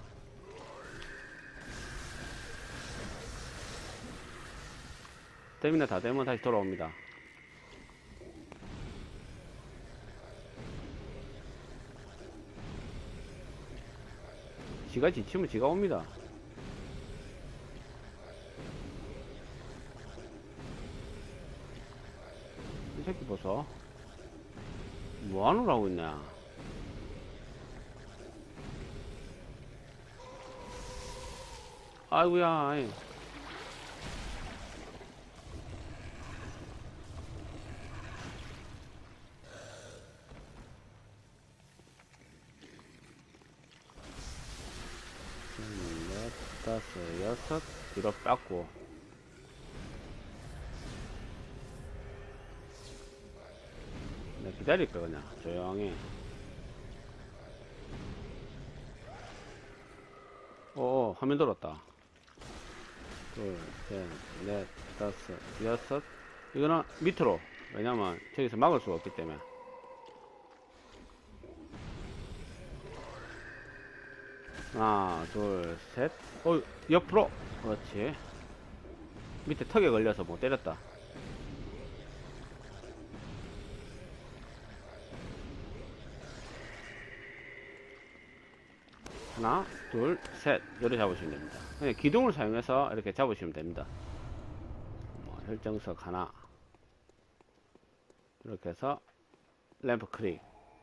스태미나 다 되면 다시 돌아옵니다. 지가 지치면 지가 옵니다. 새끼 보소. 뭐하노라고 있네. 아이고야. 아이. 넷, 다섯, 여섯. 뒤로 깎고. 네, 기다릴 거 그냥 조용히. 오, 화면 돌았다. 둘, 셋, 넷, 다섯, 여섯. 이거는 밑으로. 왜냐면 저기서 막을 수가 없기 때문에. 하나, 둘, 셋. 어, 옆으로. 그렇지. 밑에 턱에 걸려서 못 때렸다. 하나, 둘, 셋. 요리 잡으시면 됩니다. 그냥 기둥을 사용해서 이렇게 잡으시면 됩니다. 뭐, 혈정석 하나. 이렇게 해서 램프 클릭.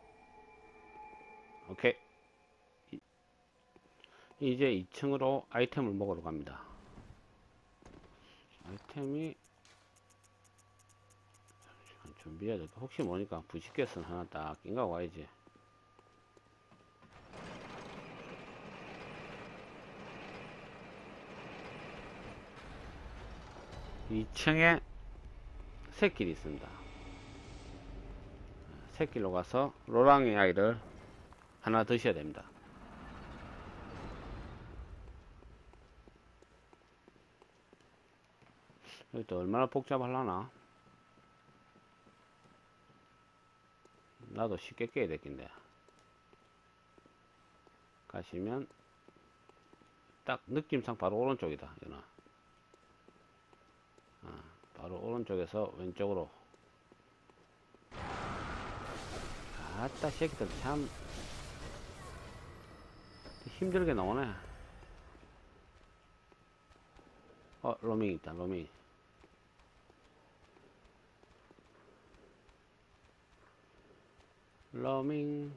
오케이. 이, 이제 이 층으로 아이템을 먹으러 갑니다. 아이템이 준비해야 돼. 혹시 모르니까 부식개선 하나 딱 낀가 와야지. 이 층에 샛길이 있습니다. 샛길로 가서 로랑이 아이를 하나 드셔야 됩니다. 여기 또 얼마나 복잡하려나? 나도 쉽게 깨야 되겠네. 가시면 딱 느낌상 바로 오른쪽이다. 이거는. 아, 바로 오른쪽에서 왼쪽으로. 아따 새끼들 참 힘들게 나오네. 어, 로밍 있다. 로밍. 로밍.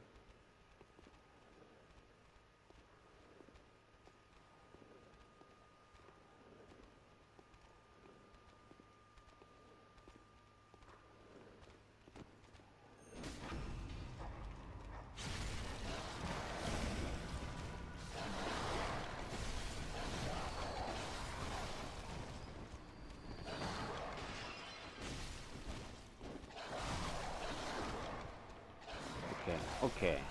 오케이.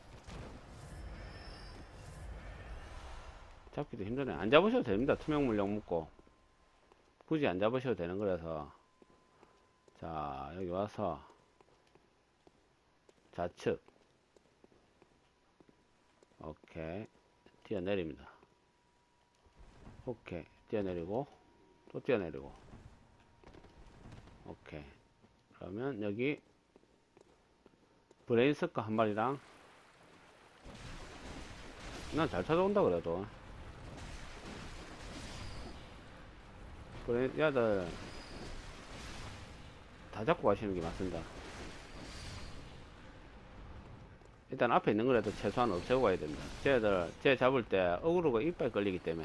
잡기도 힘드네. 안 잡으셔도 됩니다. 투명 물약 묶고. 굳이 안 잡으셔도 되는 거라서. 자, 여기 와서 좌측. 오케이. 뛰어내립니다. 오케이. 뛰어내리고 또 뛰어내리고. 오케이. 그러면 여기 브레인 스커 한 마리랑 난 잘 찾아온다 그래도 브레인 야들 다 잡고 가시는 게 맞습니다. 일단 앞에 있는 거라도 최소한 없애고 가야 됩니다. 쟤들 쟤 잡을 때 어그로가 이빨 걸리기 때문에.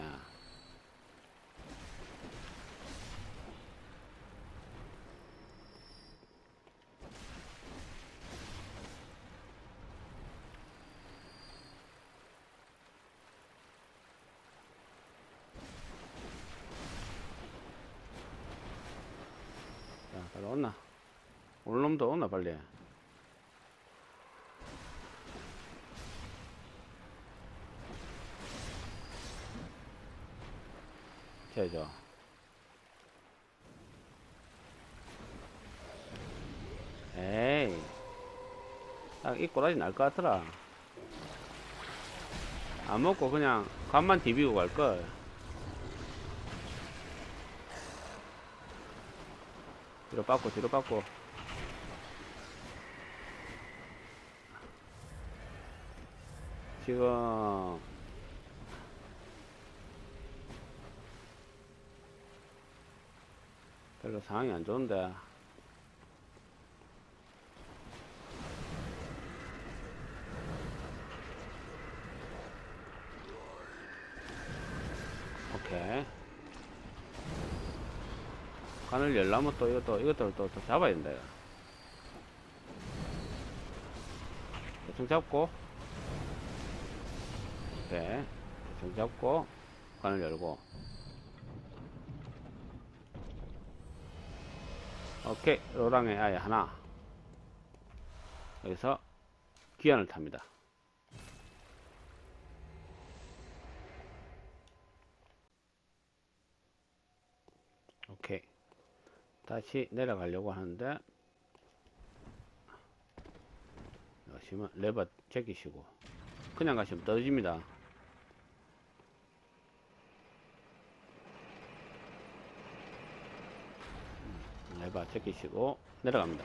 자, 빨리 온나? 오늘 놈도 온나 빨리. 쟤죠. 에이, 딱 이 꼬라지 날 것 같더라. 안 먹고 그냥 간만 디비고 갈걸. 뒤로 빠고 뒤로 빠고. 지금 별로 상황이 안 좋은데 관을 열려면 또 이것도 이것들을 또, 또 잡아야 된다. 이거. 대충 잡고, 오케이. 대충 잡고 관을 열고, 오케이. 로랑의 아이 하나. 여기서 귀환을 탑니다. 오케이. 다시 내려가려고 하는데, 가시면 레버 제끼시고, 그냥 가시면 떨어집니다. 레버 제끼시고 내려갑니다.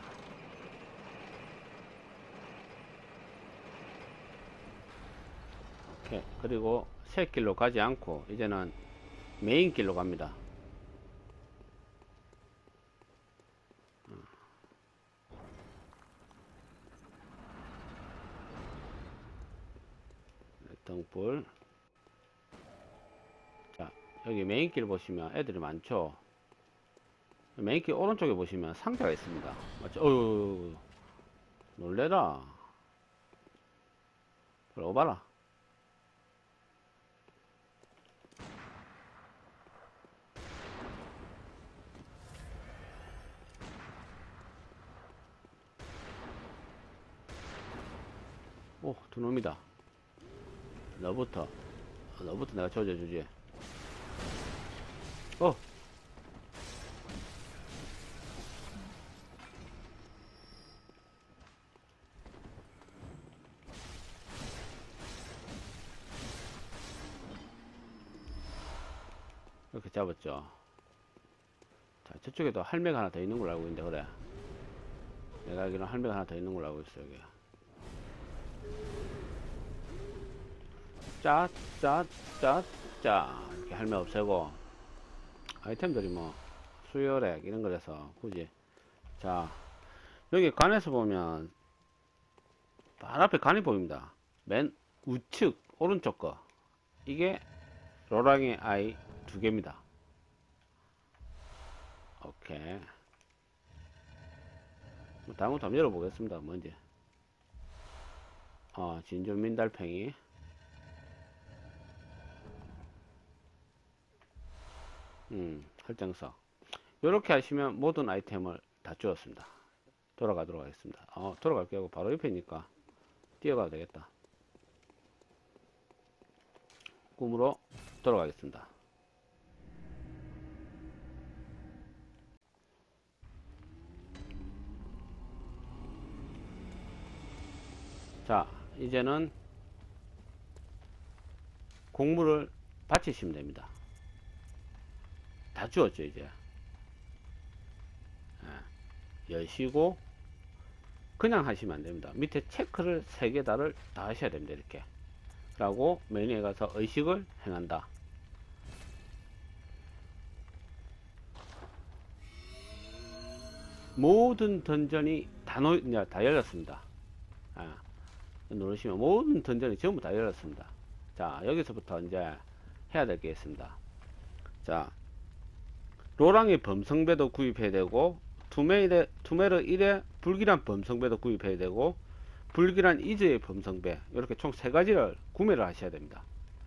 오케이. 그리고 새 길로 가지 않고 이제는 메인 길로 갑니다. 등불. 자, 여기 메인 길 보시면 애들이 많죠. 메인 길 오른쪽에 보시면 상자가 있습니다. 맞죠? 어휴, 놀래라. 그래, 오봐라. 오, 두 놈이다. 너부터. 너부터 내가 조져주지. 어! 이렇게 잡았죠. 자, 저쪽에도 할매가 하나 더 있는 걸로 알고 있는데, 그래. 내가 알기로는 할매가 하나 더 있는 걸로 알고 있어, 여기. 짜, 짜, 짜, 짜. 이렇게 할매 없애고. 아이템들이 뭐, 수혈액, 이런 거라서, 굳이. 자, 여기 관에서 보면, 바로 앞에 관이 보입니다. 맨 우측, 오른쪽 거. 이게, 로랑의 아이 두 개입니다. 오케이. 뭐 다음 것도 한번 열어보겠습니다. 뭔지. 어, 진주민 달팽이. 음, 설정서. 요렇게 하시면 모든 아이템을 다 주었습니다. 돌아가도록 하겠습니다. 어, 돌아갈게요 하고 바로 옆에니까 뛰어가도 되겠다. 꿈으로 돌아가겠습니다. 자, 이제는 곡물을 받치시면 됩니다. 다 주었죠, 이제. 예, 여시고, 그냥 하시면 안 됩니다. 밑에 체크를 세 개 다를 다 하셔야 됩니다, 이렇게. 라고 메뉴에 가서 의식을 행한다. 모든 던전이 다, 놓, 다 열렸습니다. 아, 누르시면 모든 던전이 전부 다 열렸습니다. 자, 여기서부터 이제 해야 될 게 있습니다. 자, 로랑의 범성배도 구입해야 되고, 투메일의, 투메르 일의 불길한 범성배도 구입해야 되고, 불길한 이즈의 범성배, 이렇게 총 세 가지를 구매를 하셔야 됩니다.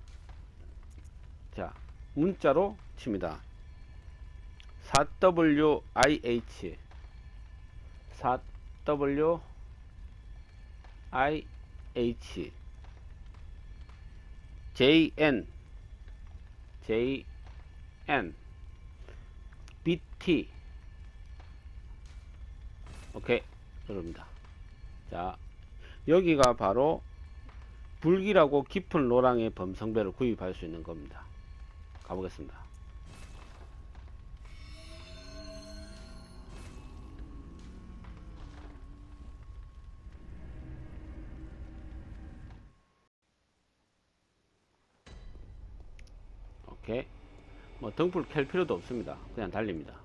자, 문자로 칩니다. 사 더블유 아이 에이치 사 더블유 아이 에이치 제이 엔 제이 엔 비티 오케이 그럽니다. 자, 여기가 바로 불길하고 깊은 로랑의 범성배를 구입할 수 있는 겁니다. 가보겠습니다. 오케이. 뭐 등불 켤 필요도 없습니다. 그냥 달립니다.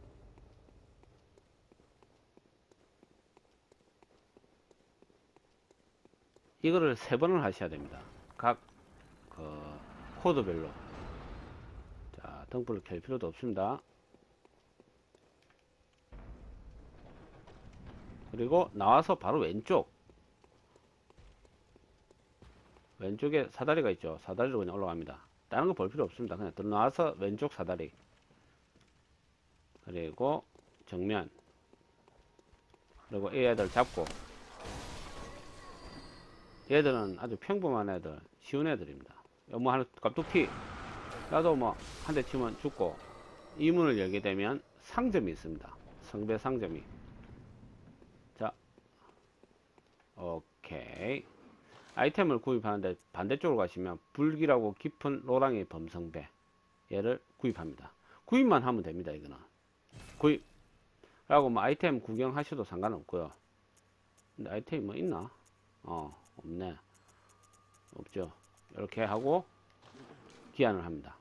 이거를 세 번을 하셔야 됩니다. 각 그 코드별로. 자, 등불을 켤 필요도 없습니다. 그리고 나와서 바로 왼쪽 왼쪽에 사다리가 있죠. 사다리로 그냥 올라갑니다. 다른 거 볼 필요 없습니다. 그냥 들어나와서 왼쪽 사다리, 그리고 정면, 그리고 이 애들 잡고. 얘들은 아주 평범한 애들, 쉬운 애들입니다. 뭐 하나 깝툭튀 나도 뭐 한 대 치면 죽고. 이 문을 열게 되면 상점이 있습니다. 성배 상점이. 자, 오케이. 아이템을 구입하는데 반대쪽으로 가시면 불길하고 깊은 로랑의 범성배, 얘를 구입합니다. 구입만 하면 됩니다. 이거는 구입 라고 뭐 아이템 구경하셔도 상관없고요. 근데 아이템이 뭐 있나? 어, 없네. 없죠. 이렇게 하고 기한을 합니다.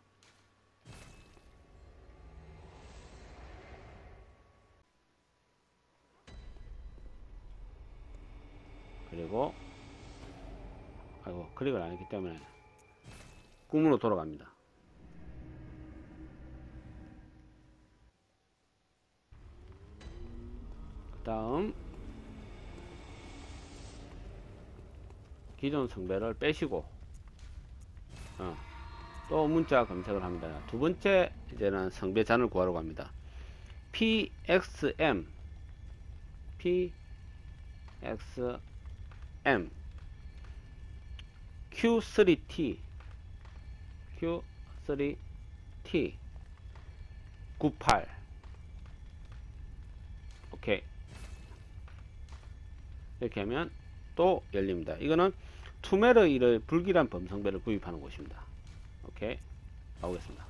그리고 아이고 클릭을 안 했기 때문에 꿈으로 돌아갑니다. 그 다음 기존 성배를 빼시고 어, 또 문자 검색을 합니다. 두 번째 이제는 성배잔을 구하러 갑니다. 피엑스엠 피엑스엠 큐쓰리티 큐쓰리티 구십팔. 오케이. 이렇게 하면 또 열립니다. 이거는 투메르 일의 불길한 범성배를 구입하는 곳입니다. 오케이. 가보겠습니다.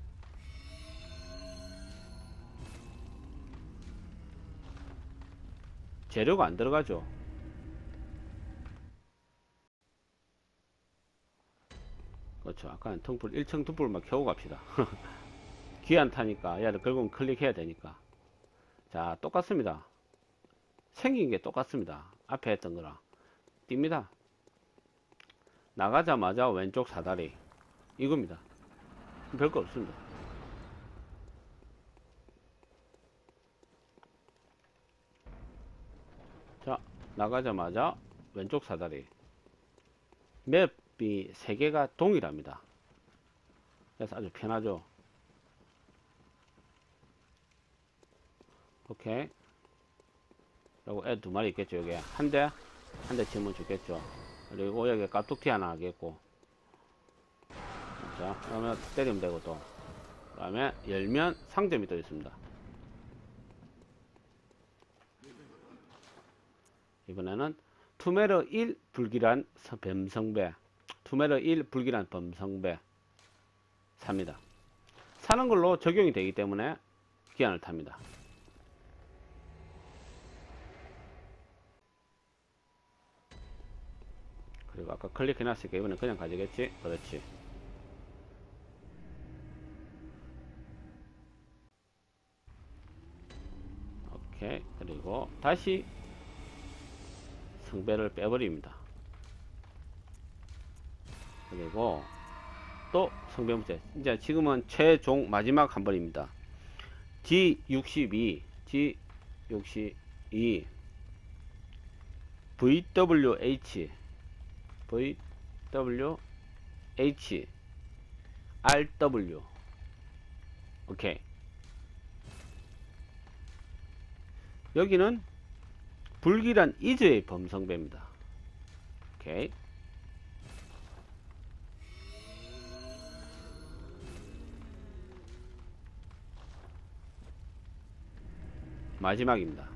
재료가 안 들어가죠. 그렇죠. 아까는 등불 일 층 등불만 켜고 갑시다. 귀한 타니까 얘를 결국은 클릭해야 되니까. 자, 똑같습니다. 생긴 게 똑같습니다. 앞에 했던 거랑 띕니다. 나가자마자 왼쪽 사다리 이겁니다. 별거 없습니다. 자, 나가자마자 왼쪽 사다리. 맵이 세 개가 동일합니다. 그래서 아주 편하죠. 오케이. 그리고 애 두 마리 있겠죠. 여기 한 대, 한 대 치면 죽겠죠. 그리고 여기 깍둑티 하나 하겠고. 자, 그러면 때리면 되고 또. 그 다음에 열면 상점이 또 있습니다. 이번에는 투메르 일 불길한 범성배, 투메르 일 불길한 범성배 삽니다. 사는 걸로 적용이 되기 때문에 기한을 탑니다. 그리고 아까 클릭해놨으니까 이번엔 그냥 가지겠지? 그렇지. 오케이. 그리고 다시 성배를 빼버립니다. 그리고 또 성배 문제. 이제 지금은 최종 마지막 한 번입니다. 지 육십이, 지 육십이, 브이더블유에이치, 브이더블유에이치, 알더블유. 오케이. 여기는 불길한 이즈의 범성배입니다. 오케이. 마지막입니다.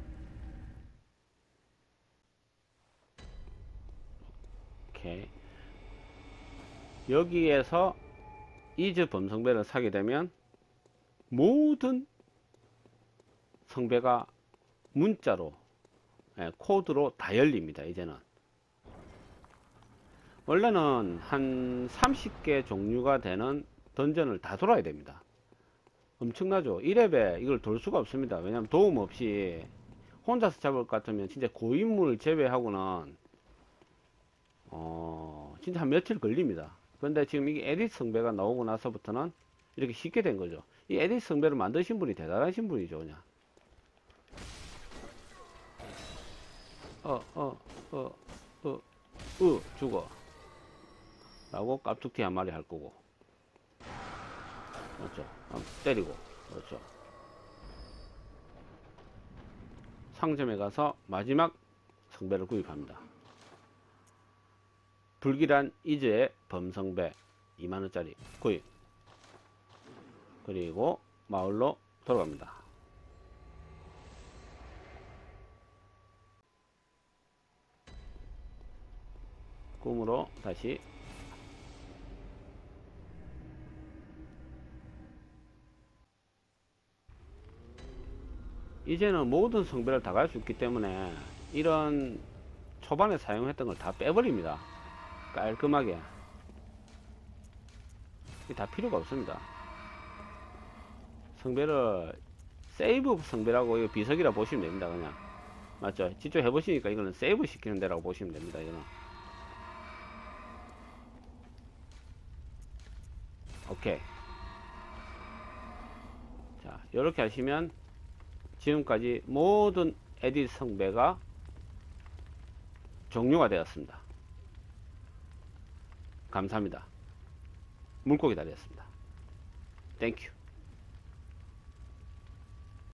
오케이. 여기에서 이즈 범성배를 사게 되면 모든 성배가 문자로, 예, 코드로 다 열립니다. 이제는 원래는 한 삼십 개 종류가 되는 던전을 다 돌아야 됩니다. 엄청나죠. 일 렙에 이걸 돌 수가 없습니다. 왜냐면 도움 없이 혼자서 잡을 것 같으면 진짜 고인물 제외하고는 어 진짜 한 며칠 걸립니다. 그런데 지금 이게 에디트 성배가 나오고 나서부터는 이렇게 쉽게 된 거죠. 이 에디트 성배를 만드신 분이 대단하신 분이죠. 그냥 어, 어, 어, 어, 으, 죽어. 라고 깝죽티 한 마리 할 거고. 그렇죠. 때리고. 그렇죠. 상점에 가서 마지막 성배를 구입합니다. 불길한 이즈의 범성배 이만 원짜리 구입. 그리고 마을로 돌아갑니다. 꿈으로 다시 이제는 모든 성배를 다 갈 수 있기 때문에 이런 초반에 사용했던 걸 다 빼버립니다. 깔끔하게. 다 필요가 없습니다. 성배를 세이브 성배라고 이거 비석이라 보시면 됩니다. 그냥 맞죠? 직접 해보시니까 이거는 세이브 시키는 데라고 보시면 됩니다. 이거는 오케이. 자, 이렇게 하시면 지금까지 모든 에딧 성배가 종료가 되었습니다. 감사합니다. 물고기 다리였습니다. 땡큐.